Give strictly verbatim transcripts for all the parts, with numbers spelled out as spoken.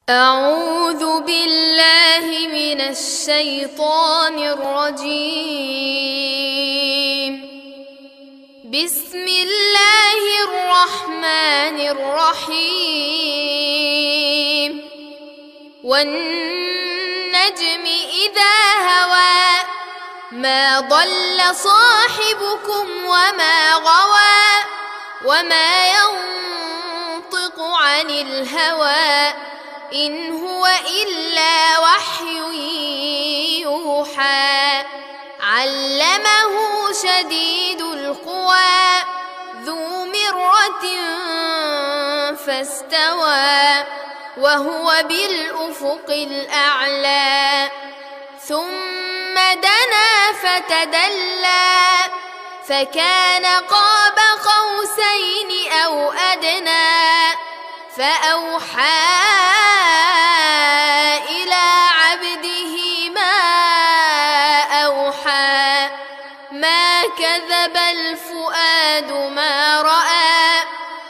أعوذ بالله من الشيطان الرجيم. بسم الله الرحمن الرحيم. والنجم إذا هوى ما ضل صاحبكم وما غوى وما ينطق عن الهوى إن هو إلا وحي يوحى. علمه شديد القوى ذو مرة فاستوى وهو بالأفق الأعلى. ثم دنا فتدلى فكان قاب قوسين أو أدنى. فأوحى إلى عبده ما أوحى. ما كذب الفؤاد ما رأى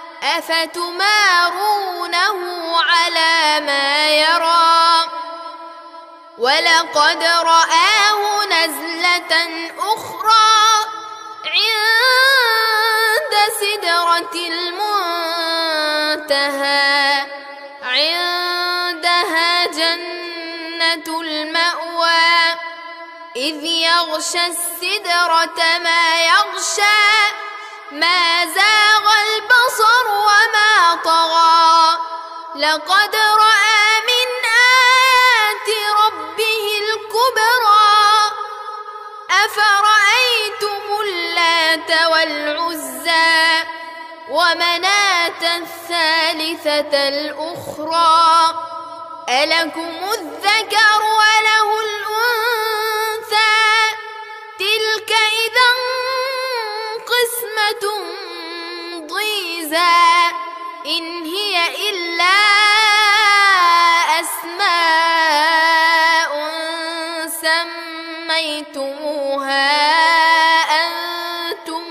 أفتمارونه على ما يرى. ولقد رآه نزلة أخرى عند سدرة المنتهى. عندها جنة المأوى إذ يغشى السدرة ما يغشى. ما زاغ البصر وما طغى. لقد رأى من آيات ربه الكبرى. أفرأيتم اللات والعزى ومناة الثالثة الأخرى. ألكم الذكر وله الأنثى تلك إذا قسمة ضيزى. إن هي إلا أسماء سميتموها أنتم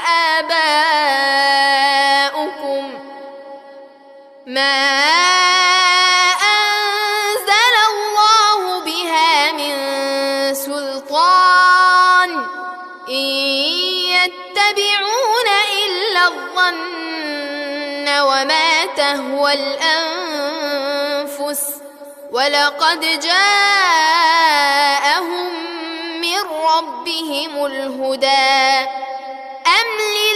وآباؤكم ما أنزل الله بها من سلطان. إن يتبعون إلا الظن وما تهوى الأنفس. ولقد جاءهم من ربهم الهدى. أم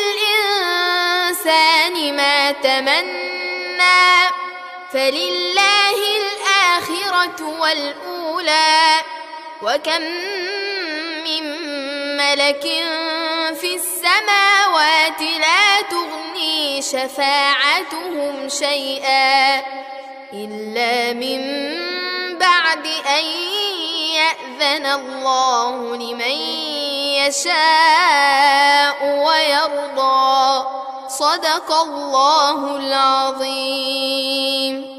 للإنسان ما تمنى فلله الآخرة والأولى. وكم من ملك في السماوات لا تغني شفاعتهم شيئا إلا من بعد أن يأذن الله لمن يشاء ويرضى. صدق الله العظيم.